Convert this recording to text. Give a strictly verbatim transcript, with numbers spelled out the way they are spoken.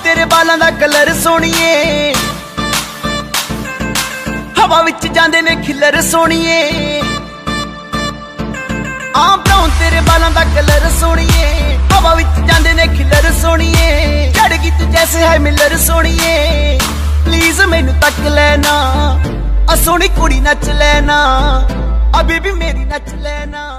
तेरे बालां दा कलर सोहणीए, हवा विच जांदे ने खिलर सोहणीए। आ ब्राउन तेरे बालां दा कलर सोहणीए, हवा विच जांदे ने खिलर सोहणीए। चढ़ गई तू जैसे है मिलर सोहणीए, प्लीज मैनू तक लेना, आ सोहणी कुड़ी नच लेना, आ बेबी मेरी नच लेना।